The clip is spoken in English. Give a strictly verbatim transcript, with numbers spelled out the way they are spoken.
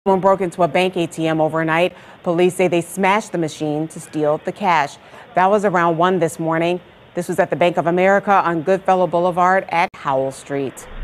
Someone broke into a bank A T M overnight. Police say they smashed the machine to steal the cash. That was around one this morning. This was at the Bank of America on Goodfellow Boulevard at Howell Street.